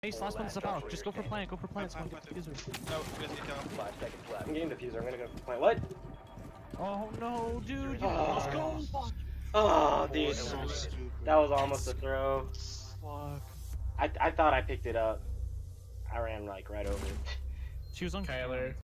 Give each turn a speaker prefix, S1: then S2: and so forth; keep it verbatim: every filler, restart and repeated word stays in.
S1: Ace, last one's about. Just go for plant, go for plant.
S2: Fine,
S1: Someone
S2: fine,
S1: get the diffuser.
S2: No, we have to kill him.
S3: Five seconds left. I'm getting the diffuser. I'm gonna go for plant. What?
S1: Oh no, dude! You,
S3: Oh.
S1: let's go! Fuck!
S3: Oh, dude.
S2: That's so stupid.
S3: That was almost a throw.
S1: Fuck.
S3: I I thought I picked it up. I ran like right over it.
S1: She was on
S4: Kyler.